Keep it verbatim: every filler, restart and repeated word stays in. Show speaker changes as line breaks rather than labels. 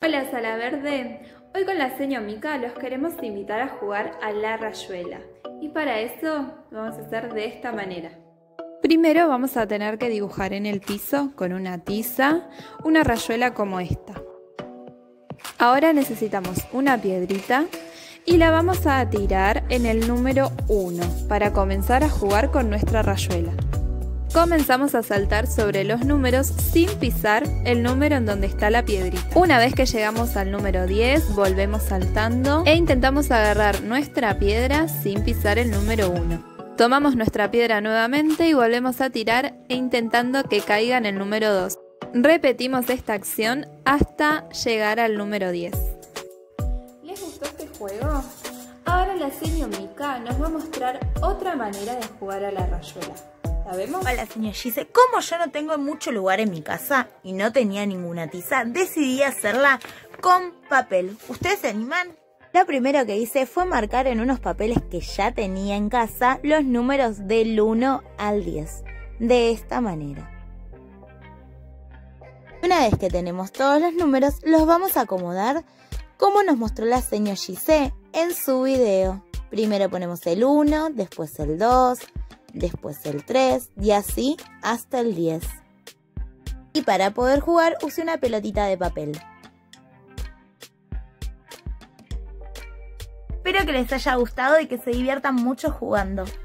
Hola Sala Verde, hoy con la seño Mica los queremos invitar a jugar a la rayuela y para eso lo vamos a hacer de esta manera. Primero vamos a tener que dibujar en el piso con una tiza una rayuela como esta. Ahora necesitamos una piedrita y la vamos a tirar en el número uno para comenzar a jugar con nuestra rayuela. Comenzamos a saltar sobre los números sin pisar el número en donde está la piedrita. Una vez que llegamos al número diez, volvemos saltando e intentamos agarrar nuestra piedra sin pisar el número uno. Tomamos nuestra piedra nuevamente y volvemos a tirar e intentando que caiga en el número dos. Repetimos esta acción hasta llegar al número diez. ¿Les gustó este juego? Ahora la seño Mica nos va a mostrar otra manera de jugar a la rayuela. ¿La vemos?
Hola, señor Gise. Como yo no tengo mucho lugar en mi casa y no tenía ninguna tiza, decidí hacerla con papel. ¿Ustedes se animan? Lo primero que hice fue marcar en unos papeles que ya tenía en casa los números del uno al diez. De esta manera. Una vez que tenemos todos los números, los vamos a acomodar como nos mostró la señor Gise en su video. Primero ponemos el uno, después el dos... después el tres y así hasta el diez. Y para poder jugar usé una pelotita de papel. Espero que les haya gustado y que se diviertan mucho jugando.